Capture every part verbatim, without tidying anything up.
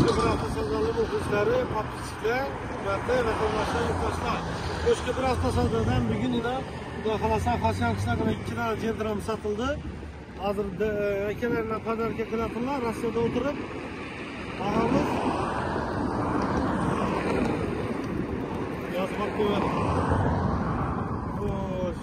hafta savdolar muxlislari, podpischilar, hurmatli vatandoshlar, yurtdoshlar. Qo'shki bir hafta savdodan bugun ina Xudo xolasa Xosyan qishlog'ida ikki dona jendram sotildi. Hozir akalarga podarka qilyaptilar, Rossiyada o'tirib. Og'amiz yozib qo'yadi. Xo'sh.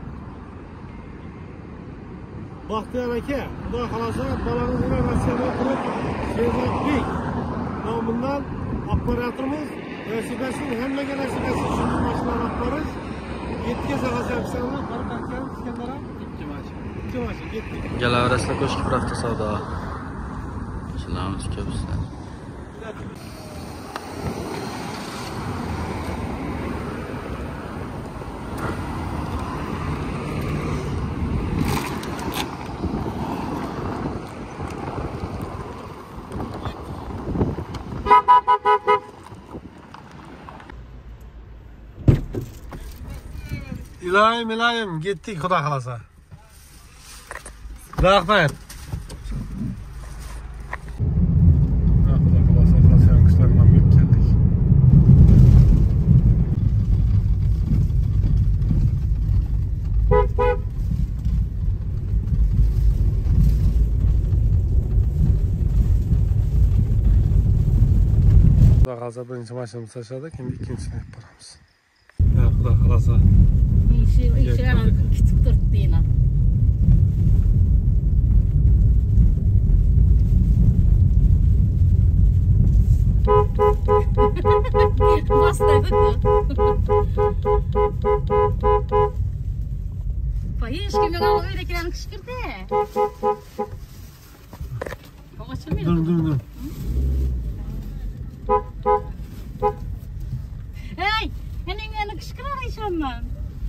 Baxtiyor aka, Xudo xolasa bolangiz bilan Rossiyada o'tirib, Sherzodbek nomidan operatorimiz nasibasining hammaga nasibasi shunday mashinalar olib borish. Yettiga sahasiyamsanlar, barqarkan Iskandar ham ikki mashina. ikki mashina yetdi. Galavraslar qo'shib bir hafta savdo. Salomimiz ko'p sizlar. İlayim ilayim gittik Xudo xolasa. Rahmat. Xudo xolasa Xosyan qishlog'idan yetib keldik. Xudo xolasa birinchi mashinamizni tashladik, endi ikkinchisini olib boramiz. Ha, Xudo xolasa. İşi, işi küçük turttu yine. Bastırdık mı? Hiç kimse ama öylekilerini kışkırdı. Dur dur dur. Hey! Hemen yani kışkırar inşallah.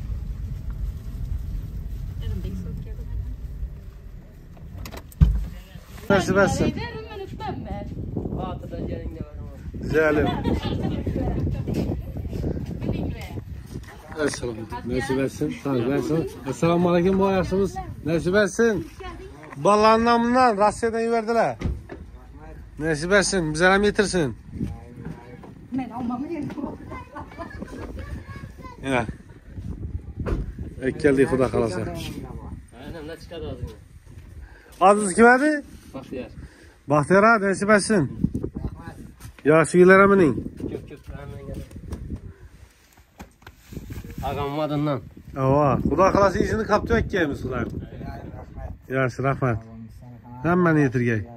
Nasip etsin. Güzelim. Esselamu nasip etsin. Esselamu aleyküm, bu ayaksınız. Nasip etsin. Balların namından Rusya'dan yuvardılar. Nasip etsin. Bize hem getirsin. Yine. Ek geldi Xudo xolasa. Aynen ne çıkadı ağzına. Adınız kim adı? Baxtiyor. Baxtiyor ha, nasip etsin. Yaxshi yillar amining. Ko'p ko'p rahmat. Ağam adından. Ava, Xudo xolasa ishini qilib o'tganmiz ular. Yaxshi, rahmat. Hammani yetirgay.